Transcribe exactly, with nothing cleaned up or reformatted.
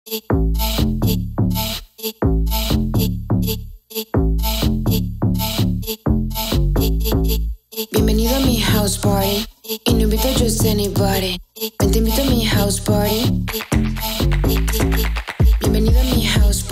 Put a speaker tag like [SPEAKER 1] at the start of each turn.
[SPEAKER 1] Bienvenido a mi house party. Y no invito a just anybody. Ven, te invito a mi house party. Bienvenido a mi house party.